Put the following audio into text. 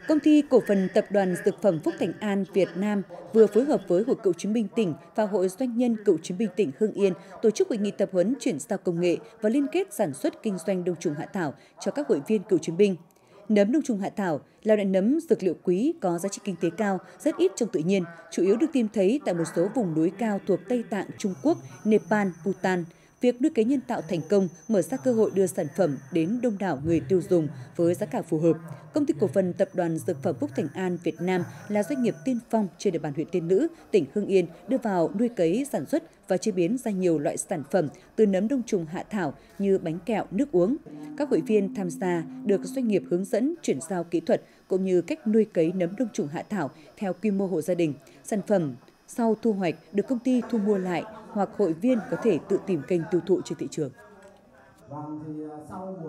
Công ty cổ phần tập đoàn Dược phẩm Phúc Thành An Việt Nam vừa phối hợp với Hội Cựu chiến binh tỉnh và Hội Doanh nhân Cựu chiến binh tỉnh Hưng Yên tổ chức hội nghị tập huấn chuyển giao công nghệ và liên kết sản xuất kinh doanh đông trùng hạ thảo cho các hội viên cựu chiến binh. Nấm đông trùng hạ thảo là loại nấm dược liệu quý có giá trị kinh tế cao, rất ít trong tự nhiên, chủ yếu được tìm thấy tại một số vùng núi cao thuộc Tây Tạng, Trung Quốc, Nepal, Bhutan. Việc nuôi cấy nhân tạo thành công mở ra cơ hội đưa sản phẩm đến đông đảo người tiêu dùng với giá cả phù hợp. Công ty cổ phần tập đoàn Dược phẩm Phúc Thành An Việt Nam là doanh nghiệp tiên phong trên địa bàn huyện Tiên Lữ, tỉnh Hưng Yên đưa vào nuôi cấy, sản xuất và chế biến ra nhiều loại sản phẩm từ nấm đông trùng hạ thảo như bánh kẹo, nước uống. Các hội viên tham gia được doanh nghiệp hướng dẫn chuyển giao kỹ thuật cũng như cách nuôi cấy nấm đông trùng hạ thảo theo quy mô hộ gia đình. Sản phẩm sau thu hoạch được công ty thu mua lại hoặc hội viên có thể tự tìm kênh tiêu thụ trên thị trường.